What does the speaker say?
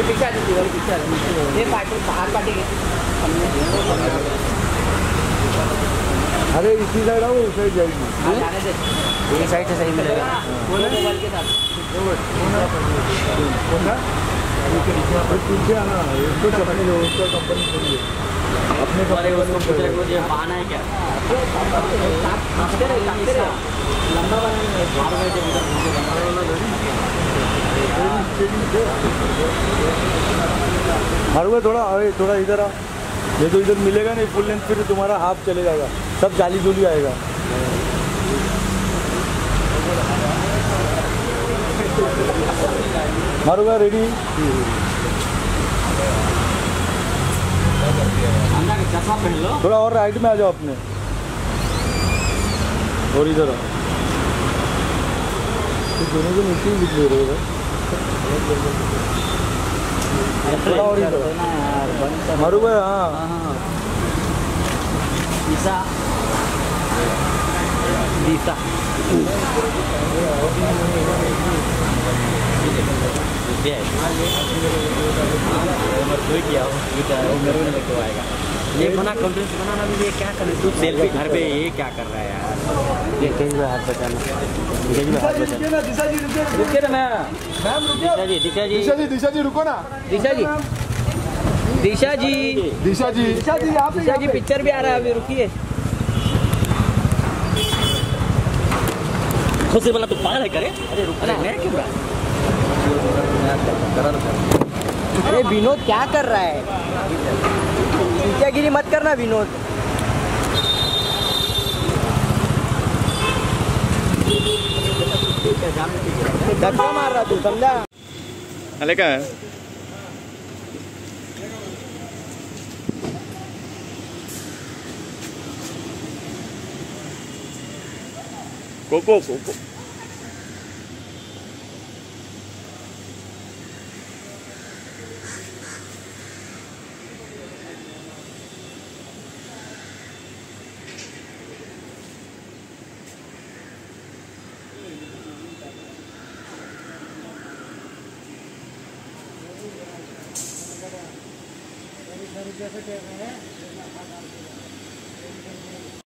पीछे आ जाती है, पीछे आ जाती ये पार्टी बाहर पार्टी है। अरे इसी साइड आओ, उस साइड जाएगी। हाँ जाने दे, ये साइड से सही मिलेगा मोबाइल के साथ। पीछे आना, इसको कंपनी लो, उसका कंपनी खोलिए अपने वाले उसको पूछे मुझे पाना है क्या? लंबा मारूंगा थोड़ा। अरे थोड़ा इधर आ, ये तो इधर मिलेगा नहीं फुल लेंथ, फिर तुम्हारा हाफ चले जाएगा, सब जाली जोली आएगा। मारूंगा, रेडी। चश्मा पहन लो, थोड़ा और राइट में आ जाओ अपने, और इधर आओ। तो दोनों को नीचे ही दिख ले रहे हो। थोड़ा और इधर मारूंगा। हाँ दिशा दिशा ये बना कॉन्फ्रेंस बनाना भी, ये क्या करे तू सेल्फी घर पे, ये क्या कर रहा है यार? ये कहीं में हाथ बचाना, कहीं में हाथ बचाना। दिशा जी रुकिए ना मैम, रुकिए। दिशा जी दिशा जी रुको ना। दिशा जी दिशा जी दिशा जी आप दिशा जी पिक्चर भी आ रहा है अभी, रुकिए। खुद से बोला तू पागल है करे? अरे रुक ना, मैं क्यों रहा? अरे विनोद क्या कर रहा है? गिरी मत करना विनोद। धक्का मार रहा तू, समझा? अरे क्या है? Cocoa cocoa